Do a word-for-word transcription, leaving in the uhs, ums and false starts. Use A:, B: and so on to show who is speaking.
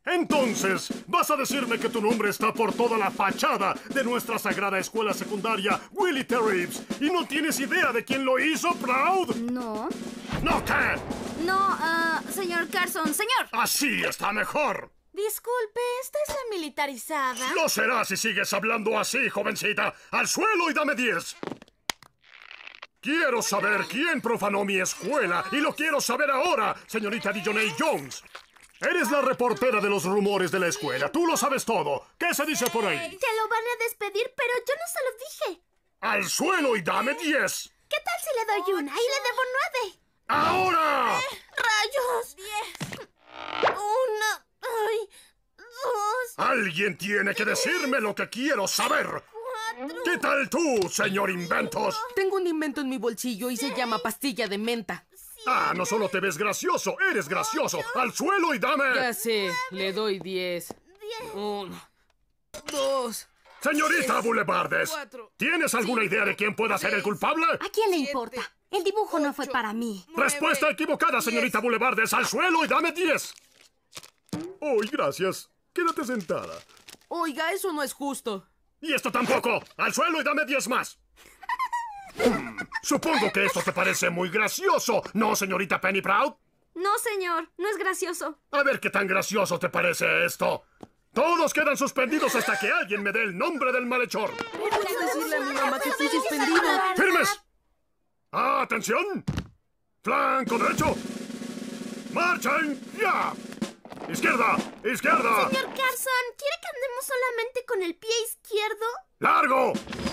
A: Entonces, ¿vas a decirme que tu nombre está por toda la fachada de nuestra sagrada escuela secundaria, Willy Terribs, y no tienes idea de quién lo hizo, Proud?
B: No.
A: ¿No qué?
B: No, ah, señor Carson, señor.
A: Así está mejor.
C: Disculpe, ¿esta es la militarizada?
A: Lo será si sigues hablando así, jovencita. ¡Al suelo y dame diez! Quiero saber quién profanó mi escuela, y lo quiero saber ahora, señorita Dijonay Jones. Eres la reportera de los rumores de la escuela. Tú lo sabes todo. ¿Qué se dice por ahí?
C: Te lo van a despedir, pero yo no se lo dije.
A: ¡Al suelo y dame diez!
C: ¿Qué tal si le doy una y le debo nueve?
A: ¡Ahora!
C: ¡Rayos! Diez. Una. Ay. Dos.
A: Alguien tiene que decirme lo que quiero saber.
C: Cuatro.
A: ¿Qué tal tú, señor Inventos?
D: Tengo un invento en mi bolsillo y se llama pastilla de menta.
A: Ah, no solo te ves gracioso, eres gracioso. ¡Al suelo y dame!
D: Ya sé, le doy diez.
C: Diez.
D: Uno, dos.
A: Señorita Boulevardes,
D: cuatro,
A: ¿tienes alguna idea de quién pueda ser el culpable?
B: ¿A quién le importa? El dibujo no fue para mí.
A: Respuesta equivocada, señorita Boulevardes. ¡Al suelo y dame diez! ¡Uy, gracias! Quédate sentada.
D: Oiga, eso no es justo.
A: ¡Y esto tampoco! ¡Al suelo y dame diez más! Hmm, supongo que esto te parece muy gracioso, ¿no, señorita Penny Proud?
B: No, señor, no es gracioso.
A: A ver qué tan gracioso te parece esto. Todos quedan suspendidos hasta que alguien me dé el nombre del malhechor.
D: ¿Puedes decirle a mi mamá que fui suspendido?
A: ¡Firmes! ¡Atención! ¡Flanco derecho! ¡Marchen! ¡Ya! ¡Izquierda! ¡Izquierda!
C: Señor Carson, ¿quiere que andemos solamente con el pie izquierdo?
A: ¡Largo!